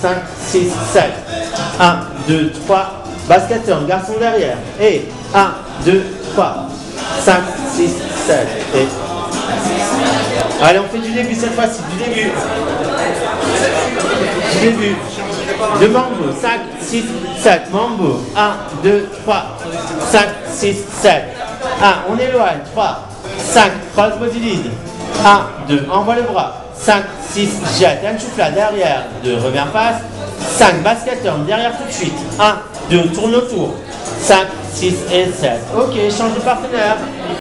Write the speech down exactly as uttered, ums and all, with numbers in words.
cinq, six, sept. un, deux, trois. Basket turn, garçon derrière. Et un, deux, trois. cinq, six, sept. Et. Allez, on fait du début cette fois-ci, du début. Du début. De mambo, cinq, six, sept. Mambo, un, deux, trois. cinq, six, sept. un, on éloigne. trois, cinq, cross body lead. un, deux, envoie le bras. cinq, six, jette. Un choufla derrière. deux, reviens face. cinq, basket turn, derrière tout de suite. un, deux, tourne autour. cinq, six et sept. Ok, change de partenaire.